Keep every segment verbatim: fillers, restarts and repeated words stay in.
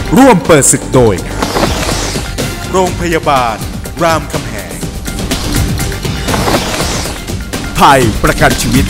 ร่วมเปิดศึกโดยโรงพยาบาลรามคำแหงไทยประกันชีวิต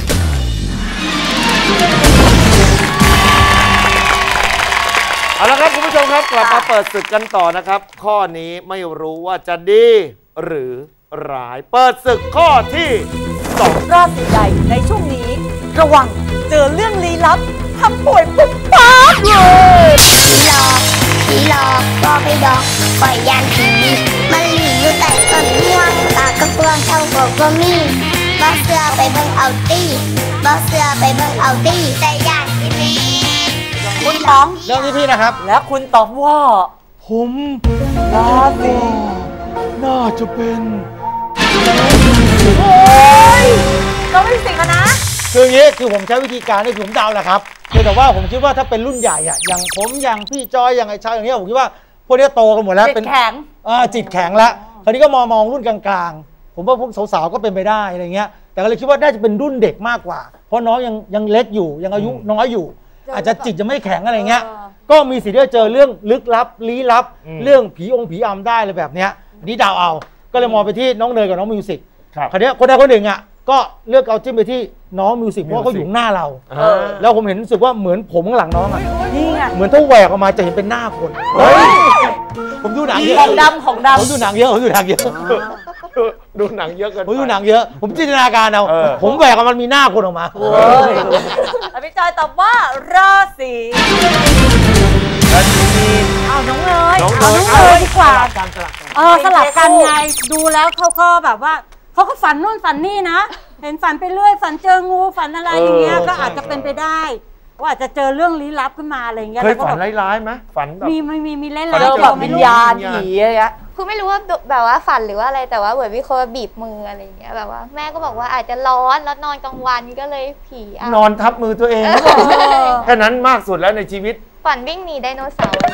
เอาละครับคุณผู้ชมครับกลับมาเปิดศึกกันต่อนะครับข้อนี้ไม่รู้ว่าจะดีหรือร้ายเปิดศึกข้อที่สองราศีใดในช่วงนี้ระวังเจอเรื่องลี้ลับทำป่วยปุ๊บปั๊บเลยผีหลอกผีหลอกก็ไม่บอกปล่อยยานผีมันหลีอยู่แต่ต้นม่วงตากระเปืองเท่ากับก็มีบอสเสือไปเบิ่งเอาตี้บอสเสือไปเบิ่งเอาตี้แต่ยานที่นี่คุณป๋องเรื่องที่พี่นะครับแล้วคุณตอบว่าผมราศีน่าจะเป็นโอ้ยก็ไม่สิงนะคืออย่างนี้คือผมใช้วิธีการนี่คือผมเดาแหละครับคือแต่ว่าผมคิดว่าถ้าเป็นรุ่นใหญ่อะอย่างผมอย่างพี่จอยอย่างไอ้ชายอย่างนี้ผมคิดว่าพวกนี้โตกันหมดแล้วเป็นแข็งอ่าจิตแข็งแล้วคราวนี้ก็มองมองรุ่นกลางๆผมว่าพวกสาวๆก็เป็นไปได้อะไรเงี้ยแต่ก็เลยคิดว่าน่าจะเป็นรุ่นเด็กมากกว่าเพราะน้องยังยังเล็กอยู่ยังอายุน้อยอยู่อาจจะจิตจะไม่แข็งอะไรเงี้ยก็มีสิทธิ์ที่จะเจอเรื่องลึกลับลี้ลับเรื่องผีองค์ผีอำได้เลยแบบเนี้ยนี่เดาเอาก็เลยมองไปที่น้องเนยกับน้องมิวสิกคราวนี้คนใดคนหนึ่งอ่ะก็เลือกเอาจิ้มไปที่น้องมิวสิกเพราะเขาอยู่หน้าเราแล้วผมเห็นรู้สึกว่าเหมือนผมข้างหลังน้องอ่ะเหมือนถ้าแหวกออกมาจะเห็นเป็นหน้าคนผมดูหนังเยอะของดำของดำผมดูหนังเยอะผมดูหนังเยอะดูหนังเยอะเกินผมดูหนังเยอะผมจินตนาการเอาผมแหวกออกมามีหน้าคนออกมาแล้วพี่จอยตอบว่าราศีราศีมีนเอาน้องเนยน้องเนยดีกว่าเออสลับกันไงดูแล้วเขาก็แบบว่าเขาก็ฝันนู่นฝันนี่นะเห็นฝันไปเรื่อยฝันเจองูฝันอะไรอย่างเงี้ยก็อาจจะเป็นไปได้ว่าอาจจะเจอเรื่องลี้ลับขึ้นมาอะไรอย่างเงี้ยเคยฝันร้ายๆไหมฝันแบบมีไม่มีมีเล่นอะไรแบบวิญญาณผีอะไรเงี้ยคือไม่รู้ว่าแบบว่าฝันหรือว่าอะไรแต่ว่าเหมือนมีคนบีบมืออะไรอย่างเงี้ยแบบว่าแม่ก็บอกว่าอาจจะร้อนแล้วนอนกลางวันก็เลยผีนอนทับมือตัวเองแค่นั้นมากสุดแล้วในชีวิตฝันวิ่งหนีไดโนเสาร์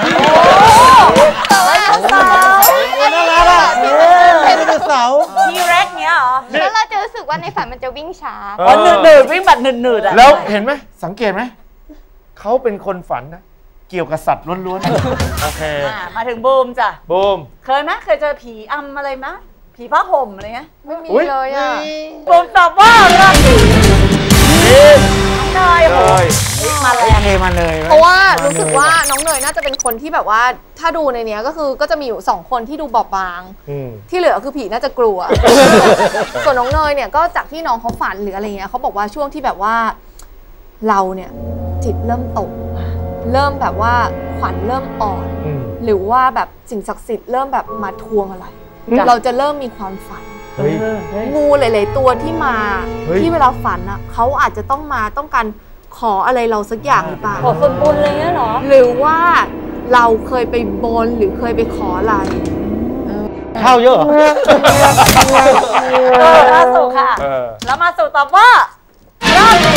ไดโนเสาร์น่ารักอ่ะไดโนเสาร์ทีเร็กเนี้ยเหรอแล้วเราจะรู้สึกว่าในฝันมันจะวิ่งช้าอ๋อหนืดหนืดวิ่งแบบหนืดหนืดอ่ะแล้วเห็นไหมสังเกตไหมเขาเป็นคนฝันนะเกี่ยวกับสัตว์ล้วนๆโอเคมาถึงบูมจ้ะบูมเคยไหมเคยเจอผีอำอะไรไหมผีผ้าห่มอะไรเงี้ยไม่มีเลยอ่ะบูมตอบว่าราศีเนยโอ้ยมาแรงมาเลยเพราะว่ารู้สึกว่าน้องเนยน่าจะเป็นคนที่แบบว่าถ้าดูในนี้ก็คือก็จะมีอยู่สองคนที่ดูบอบบางที่เหลือคือผีน่าจะกลัวส่วนน้องเนยเนี่ยก็จากที่น้องเขาฝันหรืออะไรเงี้ยเขาบอกว่าช่วงที่แบบว่าเราเนี่ยจิตเริ่มตกเริ่มแบบว่าขวัญเริ่มอ่อนหรือว่าแบบสิ่งศักดิ์สิทธิ์เริ่มแบบมาทวงอะไรเราจะเริ่มมีความฝันงูหลายๆตัวที่มาที่เวลาฝันอ่ะเขาอาจจะต้องมาต้องการขออะไรเราสักอย่างหรือเปล่าขอส่วนบุญอะไรเงี้ยหรอหรือว่าเราเคยไปบนหรือเคยไปขออะไรข้าวเยอะเออล่าสุดค่ะแล้วมาสู่ตอบว่าราศี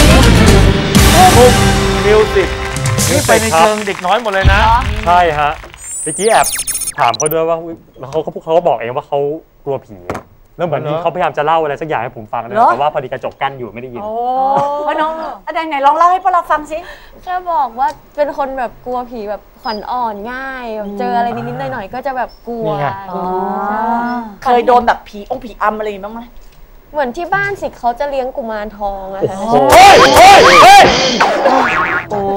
มิวสิกนี่ไปในเชิงเด็กน้อยหมดเลยนะใช่ฮะเมื่อกี้แอบถามเขาด้วยว่าเขาเขาก็บอกเองว่าเขากลัวผีแล้วเหมือนที่เขาพยายามจะเล่าอะไรสักอย่างให้ผมฟังนะแต่ว่าพอดีกระจกกั้นอยู่ไม่ได้ยินโอ้พ่อน้องอาจารย์ไหนลองเล่าให้พวกเราฟังสิแค่บอกว่าเป็นคนแบบกลัวผีแบบขวัญอ่อนง่ายเจออะไรนิดๆหน่อยๆก็จะแบบกลัวเคยโดนแบบผีองผีอำอะไรบ้างไหมเหมือนที่บ้านสิเขาจะเลี้ยงกุมารทองอะค่ะโอ้ยโอ้ยโอ้ยโอ้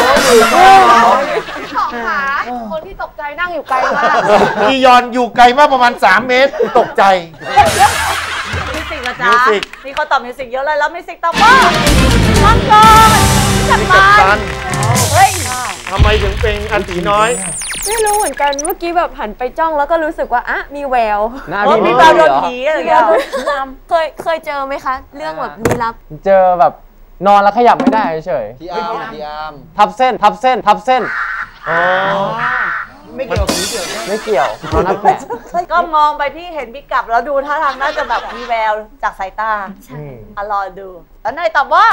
ยสองขาคนที่ตกใจนั่งอยู่ไกลมากอียอนอยู่ไกลมากประมาณสามเมตรตกใจมิวสิกนะจ๊ะนี่เขาตอบมิวสิกเยอะเลยแล้วมิวสิกตอบว่ามังกรจับตันเฮ้ยทำไมถึงเป็นอันตีน้อยไม่รู้เหมือนกันเมื่อกี้แบบหันไปจ้องแล้วก็รู้สึกว่าอ่ะมีแววมีแววโดนผีอะไรอย่างเงี้ยเคยเคยเจอไหมคะเรื่องแบบลี้ลับเจอแบบนอนแล้วขยับไม่ได้เฉยพี่อาร์มพี่อาร์มทับเส้นทับเส้นทับเส้นอ๋อไม่เกี่ยวผีเกี่ยวไม่เกี่ยวตอนนั้นแปะก็มองไปที่เห็นพี่กับแล้วดูท่าทางน่าจะแบบมีแววจากสายตาอ่ะรอดูแล้วนายตอบว่า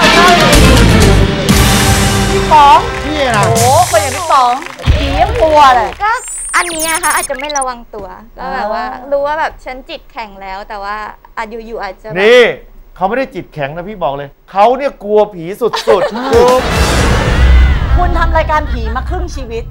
พี่ป๋องพี่นะโอ้คนอย่างพี่ป๋องผียังกลัวเลยก็อันนี้นะคะอาจจะไม่ระวังตัวก็แบบว่ารู้ว่าแบบฉันจิตแข็งแล้วแต่ว่าอายุอยู่อาจจะนี่เขาไม่ได้จิตแข็งนะพี่บอกเลยเขาเนี่ยกลัวผีสุดๆคุณทำรายการผีมาครึ่งชีวิต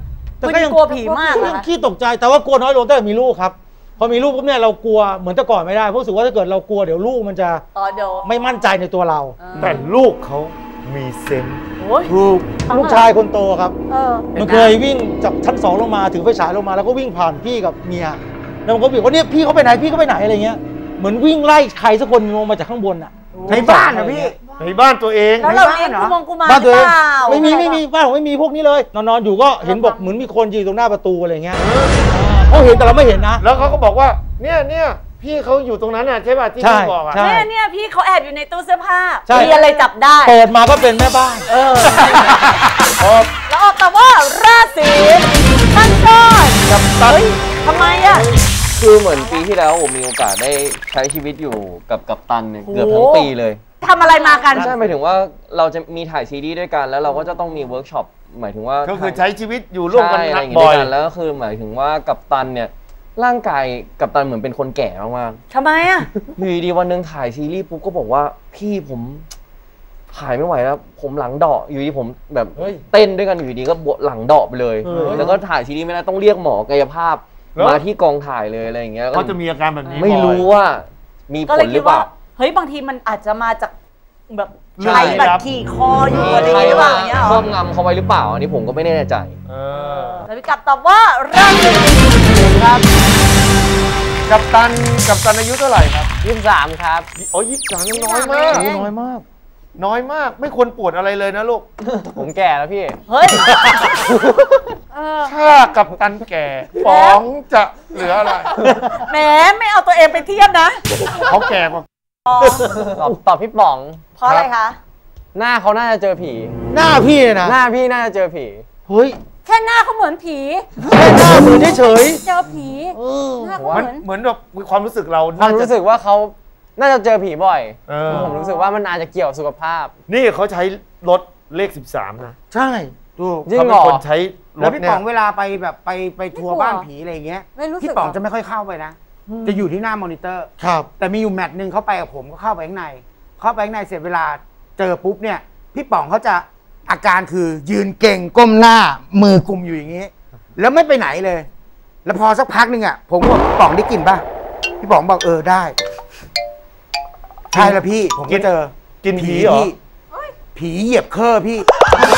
คุณกลัวผีมากเหรอขี้ตกใจแต่ว่ากลัวน้อยลงตั้งแต่มีลูกครับพอมีลูกปุ๊บเนี่ยเรากลัวเหมือนแต่ก่อนไม่ได้เพราะรู้สึกว่าถ้าเกิดเรากลัวเดี๋ยวลูกมันจะอ๋อเดี๋ยวไม่มั่นใจในตัวเราแต่ลูกเขามีเซนส์ลูกลูกชายคนโตครับเออมันเคยวิ่งจากชั้นสองลงมาถือไฟฉายลงมาแล้วก็วิ่งผ่านพี่กับเมียแล้วมันก็บอกว่าเนี่ยพี่เขาไปไหนพี่เขาไปไหนอะไรเงี้ยเหมือนวิ่งไล่ใครสักคนลงมาจากข้างบนอ่ะในบ้านเหรอพี่ในบ้านตัวเองแล้วเราเลี้ยงกุมงกุมารบ้านตัวเองหรือเปล่าไม่มีไม่มีบ้านผมไม่มีพวกนี้เลยนอนๆอยู่ก็เห็นบอกเหมือนมีคนยืนตรงหน้าประตูอะไรเงี้ยเขาเห็นแต่เราไม่เห็นนะแล้วเขาก็บอกว่าเนี่ยเนี่ยพี่เขาอยู่ตรงนั้นน่ะใช่ป่ะที่ใช่พี่บอกอ่ะใช่เนี่ยเนี่ยพี่เขาแอบอยู่ในตู้เสื้อผ้าใช่มีอะไรจับได้เปิดมาก็เป็นแม่บ้านเออแล้วออกแต่ว่าราศีมังกรกับตันเฮ้ยทำไมอ่ะคือเหมือนปีที่แล้วผมมีโอกาสได้ใช้ชีวิตอยู่กับกัปตันเนี่ยเกือบทั้งปีเลยทำอะไรมากันใช่หมายถึงว่าเราจะมีถ่ายซีรีส์ด้วยกันแล้วเราก็จะต้องมีเวิร์กช็อปหมายถึงว่าก็คือใช้ชีวิตอยู่ร่วมกันใช่อะไรนัอก ย่างบ่เงี้อยยด้วยกันแล้วก็คือหมายถึงว่ากัปตันเนี่ยร่างกายกัปตันเหมือนเป็นคนแก่มากทำไมอ่ะๆอยู่ดีๆวันหนึงถ่ายซีรีส์ปุ๊บก็บอกว่าพี่ผมถ่ายไม่ไหวแล้วผมหลังเดาะอยู่ดีผมแบบเต้นด้วยกันอยู่ดีก็บวหลังเดาะไปเลย แล้วก็ถ่ายซีรีส์ไม่ได้ต้องเรียกหมอกายภาพมาที่กองถ่ายเลยอะไรอย่างเงี้ยเขาจะมีอาการแบบนี้ไม่รู้ว่ามีผก็เลยลหคิรืดอเปว่าล่าเฮ้ยบางทีมันอาจจะมาจากแบบเรื่องใครลี้แบบลับขี่คออยู่มีอะไรใครหรือเปว่าล่าอย่างเงี้ยเหรครออบงำเขาไว้หรือเปล่าอันนี้ผมก็ไม่แน่ใจเออแล้วพี่กลับตอบว่าราศีครับกับตันกับตันอายุเท่าไหร่ครับยี่สิบสามครับโอ้ยยี่สิบสามน้อยมากโอ้น้อยมากน้อยมากไม่ควรปวดอะไรเลยนะลูกผมแก่แล้วพี่เฮ้ยเออถ้ากับตันแก่ป๋องจะเหลืออะไรแหมไม่เอาตัวเองไปเทียบนะเขาแก่กว่าตอบตอบพี่ป๋องเพราะอะไรคะหน้าเขาน่าจะเจอผีหน้าพี่เนี่ยนะหน้าพี่น่าจะเจอผีเฮ้ยแค่หน้าเขาเหมือนผีแค่หน้าเหมือนเฉยเจอผีหน้าเขามันเหมือนเหมือนแบบความรู้สึกเราความน่าจะรู้สึกว่าเขาน่าจะเจอผีบ่อยเออผมรู้สึกว่ามันอาจจะเกี่ยวสุขภาพนี่เขาใช้รถเลขสิบสามนะๆใช่ถูกจริงเขาเหเป็รนอคนใช้รแล้วถพี่เนี่ป๋ยองเวลาไปแบบไปไปทัวร์บ้านผีอะไรอย่างเงี้ยไม่รู้สึกพี่ป๋องเหรจะไม่ค่อยเข้าไปนะ จะอยู่ที่หน้ามอนิเตอร์ครับแต่มีอยู่แมตช์หนึ่งเขาไปกับผมก็เข้าไปข้างใน เข้าไปข้างในเสร็จเวลาเจอปุ๊บเนี่ย พี่ป๋องเขาจะอาการคือยืนเก่งก้มหน้า มือกุมอยู่อย่างนี้ แล้วไม่ไปไหนเลย แล้วพอสักพักหนึ่งอ่ะผมก็บอกพี่ป๋องได้กลิ่นป่ะพี่ป๋องบอกเออได้ ใช่แล้วพี่ผมก็เจอกินผีเหรอพี่ผีเหยียบเคอร์พี่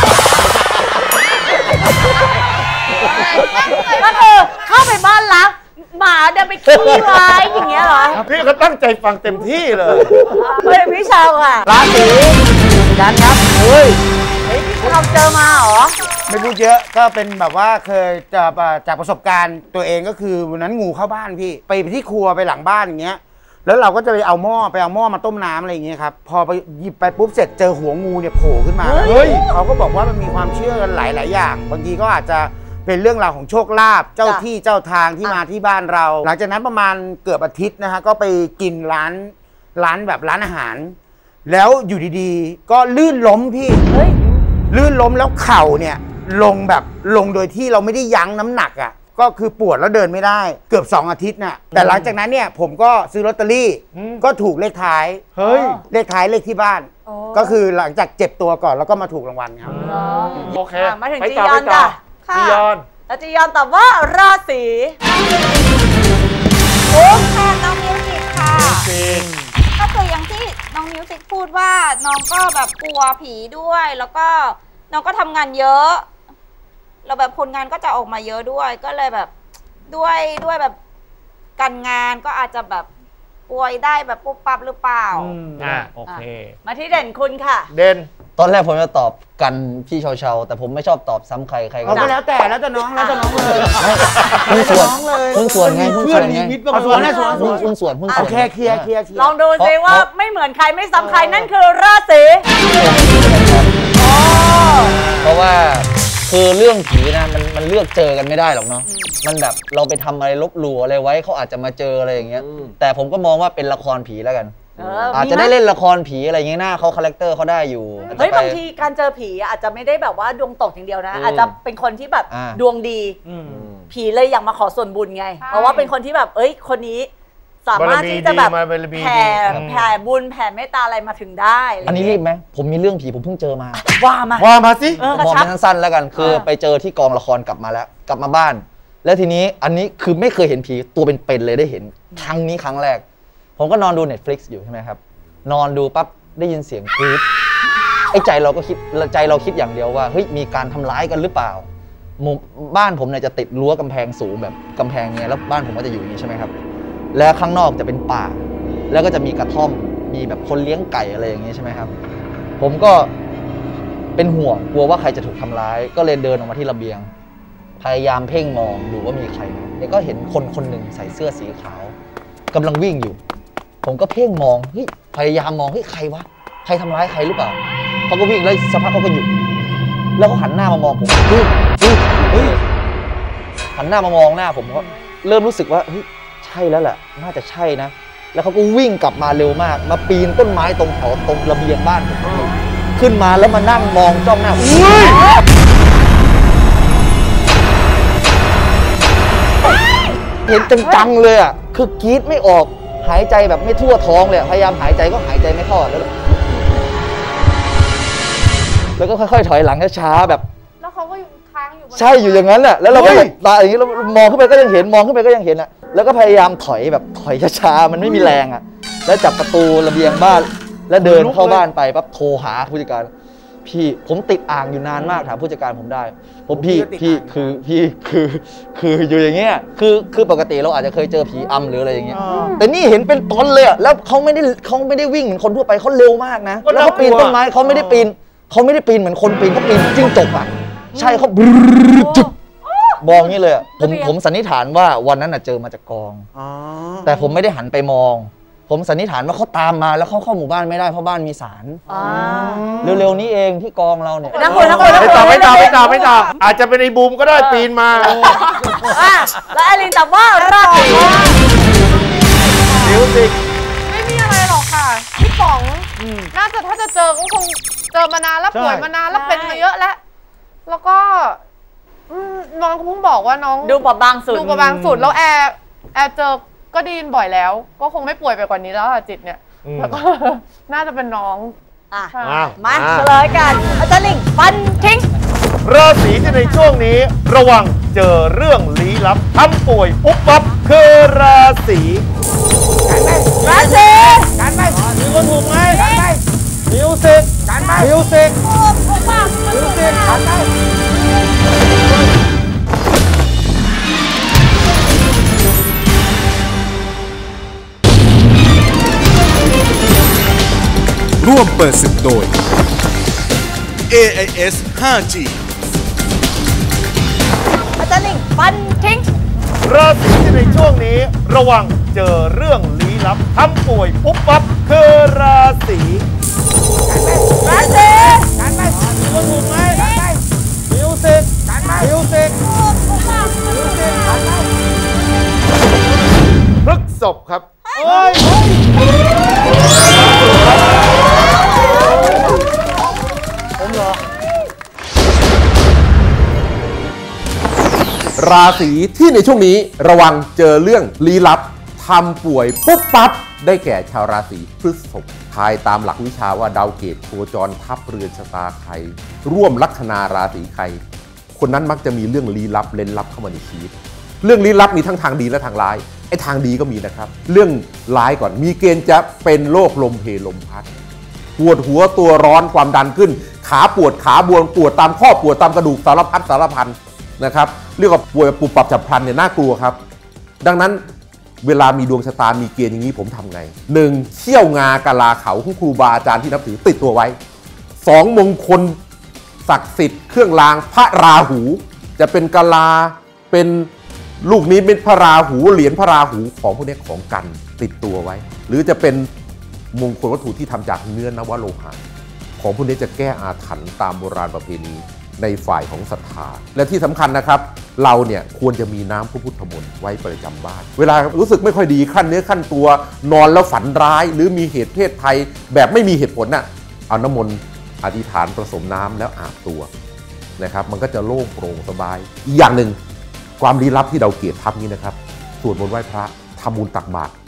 ก็คือเข้าไปบ้านล้างหมาเดินไปขี้ไว้อย่างเงี้ยเหรอพี่ก็ตั้งใจฟังเต็มที่เลยเฮ้ยพี่เชาวอ่ะราศีกันครับเฮ้ยเฮ้ยพี่เราเจอมาเหรอไม่พูดเยอะก็เป็นแบบว่าเคยจะจากประสบการณ์ตัวเองก็คือวันนั้นงูเข้าบ้านพี่ไปที่ครัวไปหลังบ้านอย่างเงี้ยแล้วเราก็จะไปเอาหม้อไปเอาหม้อมาต้มน้ำอะไรอย่างเงี้ยครับพอไปหยิบไปปุ๊บเสร็จเจอหัวงูเนี่ยโผล่ขึ้นมาเฮ้ยเขาก็บอกว่ามันมีความเชื่อกันหลาย ๆ อย่าง บางทีก็อาจจะเป็นเรื่องราวของโชคลาภเจ้าที่เจ้าทางที่มาที่บ้านเรา หลังจากนั้นประมาณเกือบอาทิตย์นะฮะก็ไปกินร้านร้านแบบร้านอาหาร แล้วอยู่ดีๆ ก็ลื่นล้มพี่เฮ้ยลื่นล้มแล้วเข่าเนี่ยลงแบบลงโดยที่เราไม่ได้ยั้งน้ำหนักอ่ะก็คือปวดแล้วเดินไม่ได้เกือบสองอาทิตย์น่ะแต่หลังจากนั้นเนี่ยผมก็ซื้อลอตเตอรี่ก็ถูกเลขท้ายเฮ้ยเลขท้ายเลขที่บ้านโอ้ก็คือหลังจากเจ็บตัวก่อนแล้วก็มาถูกรางวัลครับโอเคอ่ะมาถึงไปจีต่ยอนไปต่จ้ะจียอนแล้วจียอนตอบว่าราศีโอ้ค่ะน้องมิวสิกค่ะจริงก็คืออย่างที่น้องมิวสิกพูดว่าน้องก็แบบกลัวผีด้วย แล้วก็น้องก็ทำงานเยอะแล้วแบบผลงานก็จะออกมาเยอะด้วย ก็เลยแบบด้วยด้วยแบบการงานก็อาจจะแบบป่วยได้แบบปุ๊บปั๊บหรือเปล่าอ่าโอเคมาที่เด่นคุณค่ะเด่นตอนแรกผมจะตอบกันพี่เชาๆแต่ผมไม่ชอบตอบซ้ำใครใครก็เอาก็ได้แล้วแต่แล้วแต่น้องแล้วแต่น้องเลยเพิ่งส่วนน้องเลยเพิ่งส่วนไงเพิ่งส่วนไงเอาส่วนให้ส่วนเพิ่งเพิ่งส่วนเพิ่งส่โอวนเคเคลียร์เคลียร์เคลียร์ลองดูซิว่าไม่เหมือนใครไม่ซ้ำใครนั่นคือราศีเพราะว่าคือเรื่องผีนะมันมันเลือกเจอกันไม่ได้หรอกเนาะมันแบบเราไปทำอะไรลบหลู่อะไรไว้เขาอาจจะมาเจออะไรอย่างเงี้ยแต่ผมก็มองว่าเป็นละครผีแล้วกันเอออาจจะได้เล่นละครผีอะไรอย่างเงี้ยหน้าเขาคาแรคเตอร์เขาได้อยู่เฮ้ยอาจจะไปบางทีการเจอผีอาจจะไม่ได้แบบว่าดวงตกอย่างเดียวนะอืมอาจจะเป็นคนที่แบบอ่าดวงดี ผีเลยอยากมาขอส่วนบุญไง เพราะว่าเป็นคนที่แบบเอ้ยคนนี้สามารถที่จะแบบแผ่แผ่บุญแผ่เมตตาอะไรมาถึงได้อันนี้รีบไหมผมมีเรื่องผีผมเพิ่งเจอมาว่ามาว่ามาสิมองเป็นสั้นๆแล้วกันคือไปเจอที่กองละครกลับมาแล้วกลับมาบ้าน แล้วทีนี้อันนี้คือไม่เคยเห็นผีตัวเป็นๆเลยได้เห็นครั้งนี้ครั้งแรกผมก็นอนดู Netflix อยู่ใช่ไหมครับนอนดูปั๊บได้ยินเสียงกรี๊ดไอ้ใจเราก็คิดใจเราคิดอย่างเดียวว่าเฮ้ยมีการทำร้ายกันหรือเปล่ามุมบ้านผมเนี่ยจะติดรั้วกำแพงสูงแบบกำแพงเนี้ยแล้วบ้านผมก็จะอยู่อย่างนี้ใช่ไหมครับแล้วข้างนอกจะเป็นป่าแล้วก็จะมีกระท่อมมีแบบคนเลี้ยงไก่อะไรอย่างนี้ใช่ไหมครับผมก็เป็นห่วงกลัวว่าใครจะถูกทำร้ายก็เลยเดินออกมาที่ระเบียงพยายามเพ่งมองดูว่ามีใครไหมแล้วก็เห็นคนคนหนึ่งใส่เสื้อสีขาวกำลังวิ่งอยู่ผมก็เพ่งมองเฮ้ยพยายามมองเฮ้ยใครวะใครทำร้ายใครหรือเปล่าเขาก็วิ่งแล้วสักพักเขาก็หยุดแล้วเขาหันหน้ามามองผมเฮ้ยเฮ้ยเฮ้ยหันหน้ามามองหน้าผมก็เริ่มรู้สึกว่าเฮ้ยใช่แล้วแหละน่าจะใช่นะแล้วเขาก็วิ่งกลับมาเร็วมากมาปีนต้นไม้ตรงแถวตรงระเบียงบ้านผมขึ้นมาแล้วมานั่งมองจ้องหน้าผมเห็นจังๆเลยอ่ะคือกรี๊ดไม่ออกหายใจแบบไม่ทั่วท้องเลยพยายามหายใจก็หายใจไม่เข้าแล้วแล้วก็ค่อยๆถอยหลังช้าๆแบบแล้วเขาก็อยู่ค้างอยู่ใช่อยู่อย่างนั้นแหละแล้วเราก็ตาอย่างนี้เรามองขึ้นไปก็ยังเห็นมองขึ้นไปก็ยังเห็นอ่ะแล้วก็พยายามถอยแบบถอยช้าๆมันไม่มีแรงอ่ะแล้วจับประตูระเบียงบ้านแล้วเดินเข้าบ้านไปปั๊บโทรหาผู้จัดการพี่ผมติดอ่างอยู่นานมากถามผู้จัดการผมได้ผมพี่พี่คือพี่คือคืออยู่อย่างเงี้ยคือคือปกติเราอาจจะเคยเจอผีอำหรืออะไรอย่างเงี้ยแต่นี่เห็นเป็นตนเลยอ่ะแล้วเขาไม่ได้เขาไม่ได้วิ่งเหมือนคนทั่วไปเขาเร็วมากนะแล้วเขาปีนต้นไม้เขาไม่ได้ปีนเขาไม่ได้ปีนเหมือนคนปีนเขาปีนจิ้งจกอ่ะใช่เขาจุดมองนี่เลยผมผมสันนิษฐานว่าวันนั้นอ่ะเจอมาจากกองแต่ผมไม่ได้หันไปมองผมสันนิษฐานว่าเขาตามมาแล้วเขาเข้าหมู่บ้านไม่ได้เพราะบ้านมีศาลเร็วๆนี้เองที่กองเราเนี่ยนักบวชนักบวชไม่ต่อไม่ต่อไม่ต่อไม่ต่ออาจจะเป็นไอ้บูมก็ได้ปีนมาแล้วไอรินตอบว่าราศีมิวสิกไม่มีอะไรหรอกค่ะพี่ป๋องน่าจะถ้าจะเจอก็คงเจอมานานแล้วป่วยมานานแล้วเป็นมาเยอะแล้วแล้วก็น้องเพิ่งบอกว่าน้องดูบอบบางสุดดูบอบบางสุดแล้วแอร์แอร์เจอก็ดีนบ่อยแล้วก็คงไม่ป่วยไปกว่านี้แล้วจิตเนี่ยแล้วก็น่าจะเป็นน้องอ่ะมาเฉลยกันอาจารย์ลิงฟันทิ้งราศีที่ในช่วงนี้ระวังเจอเรื่องลี้ลับทำป่วยปุ๊บปั๊บคือราศีราศีการไปมีคนถูกไหมมิวสิกการไปมิวสิกมิวสิกการไปร่วมเปิดศึกโดย เอ ไอ เอส ห้าจีอาจารย์ลิงฟันทิ้งราศีที่ในช่วงนี้ระวังเจอเรื่องลี้ลับทำป่วยปุ๊บปั๊บคือราศีราศีการไปมีคนถูกไหมมิวสิกการไปมิวสิกมิวสิกการไปพฤษภครับโอ้ยผมเหรอราศีที่ในช่วงนี้ระวังเจอเรื่องลี้ลับทำป่วยปุ๊บปั๊บได้แก่ชาวราศีพฤษภทายตามหลักวิชาว่าดาวเกตโคจรทับเรือนชะตาใครร่วมลัคนาราศีใครคนนั้นมักจะมีเรื่องลี้ลับเล่นลับเข้ามาในชีวิตเรื่องลี้ลับมีทั้งทางดีและทางร้ายไอ้ทางดีก็มีนะครับเรื่องร้ายก่อนมีเกณฑ์จะเป็นโรคลมเพลลมพัดปวดหัวตัวร้อนความดันขึ้นขาปวดขาบวมปวดตามข้อปวดตามกระดูกสารพัดสารพันนะครับเรียกว่าป่วยปุบปับฉับพลันเนี่ยน่ากลัวครับดังนั้นเวลามีดวงชะตามีเกณฑ์อย่างนี้ผมทำไงหนึ่งเขี้ยวงากะลาเขาของครูบาอาจารย์ที่นับถือติดตัวไว้สองมงคลศักดิ์สิทธิ์เครื่องรางพระราหูจะเป็นกะลาเป็นลูกนี้เป็นพระราหูเหรียญพระราหูของพวกนี้ของกันติดตัวไว้หรือจะเป็นมงคลวัตถุที่ทำจากเนื้อนวโลหะของพวกนี้จะแก้อาถรรพ์ตามโบราณประเพณีในฝ่ายของศรัทธาและที่สำคัญนะครับเราเนี่ยควรจะมีน้ำพระพุทธมนต์ไว้ประจำบ้านเวลารู้สึกไม่ค่อยดีขั้นเนื้อขั้นตัวนอนแล้วฝันร้ายหรือมีเหตุเพศภัยแบบไม่มีเหตุผลน่ะเอาน้ำมนต์อธิษฐานผสมน้ำแล้วอาบตัวนะครับมันก็จะโล่งโปร่งสบายอีกอย่างหนึ่งความลี้ลับที่เราเกลียดทับนี้นะครับสวดมนต์ไหว้พระทำบุญตักบาตร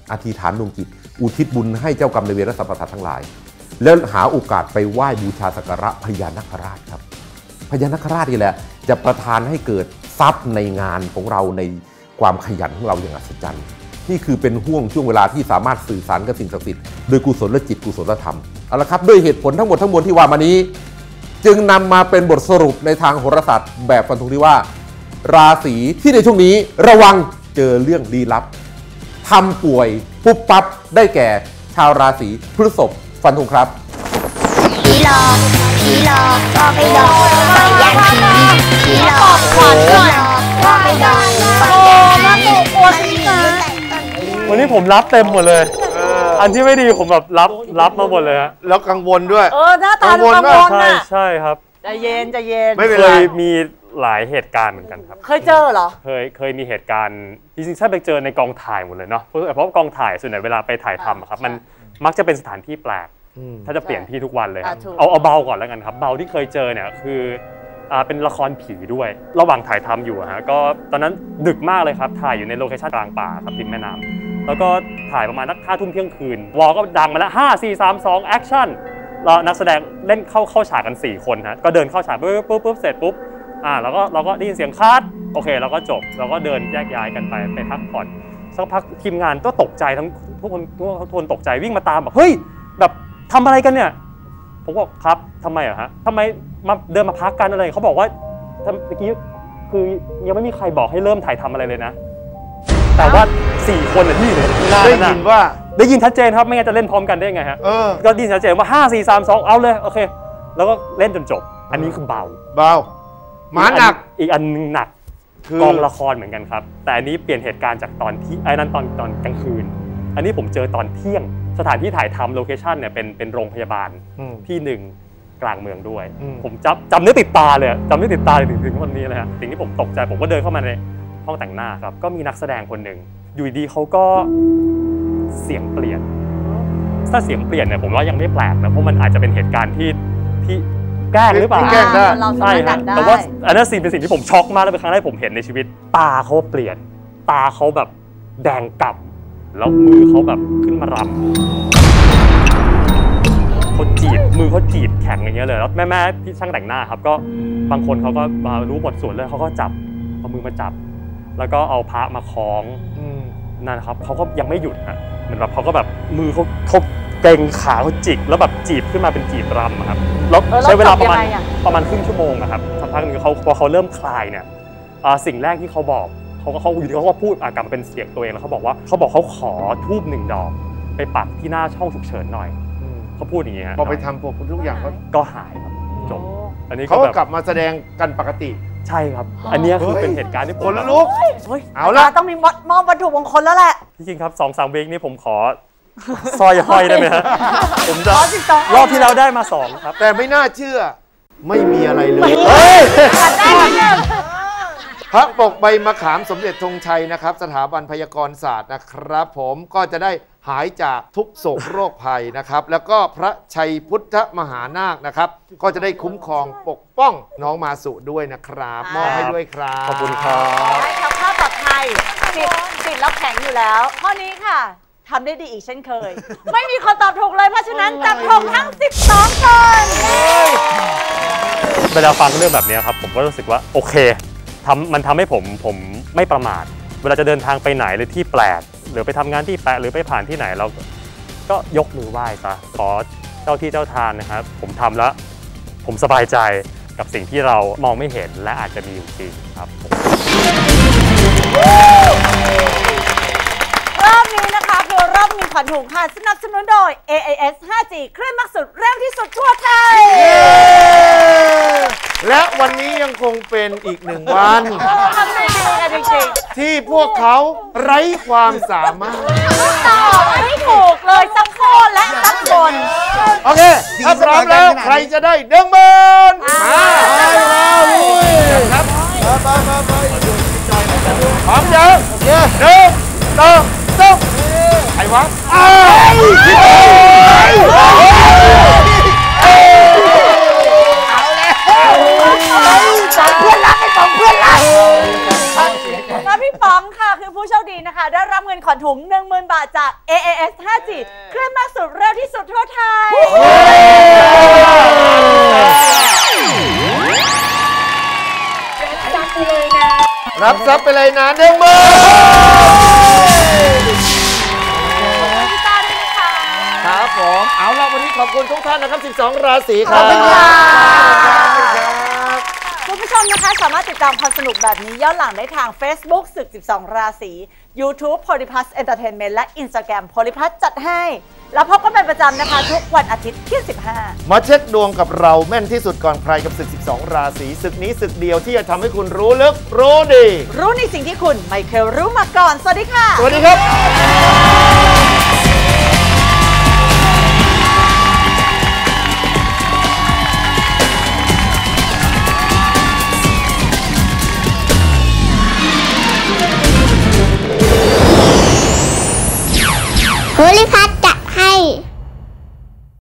อธิษฐานดวงจิตอุทิศบุญให้เจ้ากรรมนายเวรและสรรพสัตว์ทั้งหลายแล้วหาโอกาสไปไหว้บูชาสักการะพญานาคราชครับพญานาคราชนี่แหละจะประทานให้เกิดทรัพย์ในงานของเราในความขยันของเราอย่างอัศจรรย์นี่คือเป็นห่วงช่วงเวลาที่สามารถสื่อสารกับสิ่งศักดิ์สิทธิ์โดยกุศลและจิตกุศลธรรมเอาละครับด้วยเหตุผลทั้งหมดทั้งมวลที่ว่ามานี้จึงนำมาเป็นบทสรุปในทางโหราศาสตร์แบบฟันธงที่ว่าราศีที่ในช่วงนี้ระวังเจอเรื่องลี้ลับทำป่วยปุ๊บปั๊บได้แก่ชาวราศีพฤษภฟันธงครับผีหลอกผีหลอกก็ไม่หลอกปล่อยยันผีผีหลอกผีหลอกก็ไม่หลอกปล่อยยันผีมันอยู่แต่ต้นวันนี้ผมรับเต็มหมดเลยอันที่ไม่ดีผมแบบรับรับมาหมดเลยฮะแล้วกังวลด้วยเออหน้าตาดูกังวลใช่น่ะใช่ครับใจเย็นใจเย็นไม่เคยมีหลายเหตุการณ์เหมือนกันครับเคยเจอเหรอเคยเคยมีเหตุการณ์จริงๆถ้าไปเจอในกองถ่ายหมดเลยเนาะเพราะเพราะกองถ่ายส่วนใหญ่เวลาไปถ่ายทำครับมันมักจะเป็นสถานที่แปลกถ้าจะเปลี่ยนที่ทุกวันเลยครับเอาเอาเบาก่อนแล้วกันครับเบาที่เคยเจอเนี่ยคืออ่าเป็นละครผีด้วยระหว่างถ่ายทำอยู่ฮะก็ตอนนั้นดึกมากเลยครับถ่ายอยู่ในโลเคชั่นกลางป่าครับริมแม่น้ำแล้วก็ถ่ายประมาณนักห้าทุ่มเที่ยงคืนวอลก็ดังมาแล้วห้าสี่สามสองแอคชั่นแล้วนักแสดงเล่นเข้าเข้าฉากกันสี่คนฮะก็เดินเข้าฉากปุ๊บปุ๊บปุ๊บเสร็จปุ๊บอ่าแล้วก็เราก็ได้ยินเสียงคัดโอเคเราก็จบเราก็เดินแยกย้ายกันไปไปพักผ่อนสักพักทีมงานก็ตกใจทั้งทุกคนทุกคนตกใจวิ่งมาตามบอกเฮ้ยแบบทำอะไรกันเนี่ยผมบอกครับทำไมอะฮะทำไมมาเดินมาพักกันอะไรเขาบอกว่าเมื่อกี้คือยังไม่มีใครบอกให้เริ่มถ่ายทำอะไรเลยนะแต่ว่าสี่คนอะที่อยู่ในหน้าได้ยินว่าได้ยินชัดเจนครับไม่งั้นจะเล่นพร้อมกันได้ไงฮะก็ได้ยินชัดเจนว่าห้าสี่สามสองเอาเลยโอเคแล้วก็เล่นจนจบอันนี้คือเบาเบาหมาหนักอีกอันนึงหนักกองละครเหมือนกันครับแต่อันนี้เปลี่ยนเหตุการณ์จากตอนที่ไอ้นั้นตอนตอนกลางคืนอันนี้ผมเจอตอนเที่ยงสถานที่ถ่ายทำโลเคชั่นเนี่ยเป็นเป็นโรงพยาบาลที่หนึ่งกลางเมืองด้วยผมจำจำเนื้อติดตาเลยจำเนื้อติดตาถึงถึงวันนี้เลยฮะสิ่งที่ผมตกใจผมก็เดินเข้ามาในห้องแต่งหน้าครับก็มีนักแสดงคนหนึ่งอยู่ดีเขาก็เสียงเปลี่ยนถ้าเสียงเปลี่ยนเนี่ยผมว่ายังไม่แปลกนะเพราะมันอาจจะเป็นเหตุการณ์ที่ที่แกล้งหรือเปล่าแกล้งได้ใช่ครับแต่ว่าอันนั้นสิ่งเป็นสิ่งที่ผมช็อกมากและเป็นครั้งแรกผมเห็นในชีวิตตาเขาเปลี่ยนตาเขาแบบแดงกล่ำแล้วมือเขาแบบขึ้นมารำเขาจีบมือเขาจีบแข็งอย่างเงี้ยเลยแล้วแม่แม่ที่ช่างแต่งหน้าครับก็บางคนเขาก็มารู้บทส่วนเลยเขาก็จับเอามือมาจับแล้วก็เอาพระมาคล้องนั่นครับเขาก็ยังไม่หยุดฮะเหมือนแบบเขาก็แบบมือเขาเขาเกร็งขาเขาจิกแล้วแบบจีบขึ้นมาเป็นจีบรำครับแล้วใช้เวลาประมาณประมาณครึ่งชั่วโมงนะครับสักพักนึงเขาพอเขาเริ่มคลายเนี่ยสิ่งแรกที่เขาบอกเขาก็เขาอยู่ที่เขาก็พูดอากลับมาเป็นเสียงตัวเองแล้วเขาบอกว่าเขาบอกเขาขอทูบหนึ่งดอกไปปักที่หน้าช่องฉุกเฉินหน่อยเขาพูดอย่างเงี้ยพอไปทำพวกทุกอย่างก็หายครับจบอันนี้เขากลับมาแสดงกันปกติใช่ครับอันนี้คือเป็นเหตุการณ์ที่คนลุกเอาละต้องมีมอบวัตถุมงคลแล้วแหละจริงๆครับสองสามเวกนี้ผมขอซอยห้อยได้ไหมฮะผมจะรอบที่เราได้มาสองครับแต่ไม่น่าเชื่อไม่มีอะไรเลยพระปกใบมะขามสมเด็จธงชัยนะครับสถาบันพยากรศาสตร์นะครับผมก็จะได้หายจากทุกโศกโรคภัยนะครับแล้วก็พระชัยพุทธมหานาคนะครับก็จะได้คุ้มครองปกป้องน้องมาสุด้วยนะครับมอบให้ด้วยครับขอบคุณครับให้ขับข้าวปลอดภัยติดติดแล้วแข็งอยู่แล้วข้อนี้ค่ะทำได้ดีอีกเช่นเคยไม่มีคนตอบถูกเลยเพราะฉะนั้นจับถูกทั้งสิบสองคนเวลาฟังเรื่องแบบนี้ครับผมก็รู้สึกว่าโอเคทำมันทำให้ผมผมไม่ประมาทเวลาจะเดินทางไปไหนหรือที่แปลกหรือไปทำงานที่แปลกหรือไปผ่านที่ไหนเราก็ยกมือไหว้ซะขอเจ้าที่เจ้าทางนะครับผมทำแล้วผมสบายใจกับสิ่งที่เรามองไม่เห็นและอาจจะมีอยู่จริงครับรอบนี้นะคะคือรอบมีขวัญถุงค่ะสนับสนุนโดย เอ เอ เอส ห้าจี คลื่นมากสุดเร็วที่สุดทั่วไทยและวันนี้ยังคงเป็นอีกหนึ่งวันทำได้ดีกันจริงๆที่พวกเขาไร้ความสามารถตอบไม่ถูกเลยสักข้อและสักคนโอเคถ้าพร้อมแล้วใครจะได้หนึ่งหมื่นมาไปมาลุยครับมามามาพร้อมยังโอเคหนึ่งสองสามไอ้วะไอ้ป๋องเพื่อนรักไอ้ป๋องเพื่อนรักแล้วพี่ป๋องค่ะคือผู้โชคดีนะคะ ได้รับเงินขวัญถุง หนึ่งหมื่น บาทจาก เอ เอ เอส ห้าจี เคลื่อนมากสุดเร็วที่สุดทั่วไทยรับทรัพย์ไปเลยนะหนึ่งหมื่นครับผมเอาล่ะวันนี้ขอบคุณทุกท่านนะครับสิบสองราศีครับคุณผู้ชมนะคะสามารถติดตามความสนุกแบบนี้ย้อนหลังได้ทาง Facebook ศึก สิบสอง ราศี YouTube Polyplus Entertainment และ Instagram Polyplus จัดให้แล้วพบกันเป็นประจำนะคะทุกวันอาทิตย์ที่สิบห้ามาเช็คดวงกับเราแม่นที่สุดก่อนใครกับศึกสิบสองราศีศึกนี้ศึกเดียวที่จะทำให้คุณรู้ลึกรู้ดีรู้ในสิ่งที่คุณไม่เคยรู้มาก่อนสวัสดีค่ะสวัสดีครับ